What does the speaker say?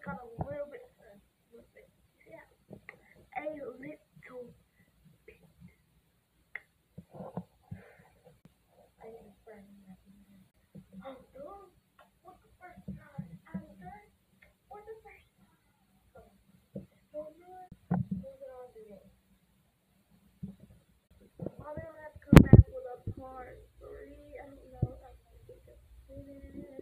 got a little bit, yeah, a little bit. I didn't burn nothing. I'm done. What's the first time? I'm done. What's the first time? So good. Moving on to this. Probably gonna have to come back with a part three. I don't know. I'm gonna get this.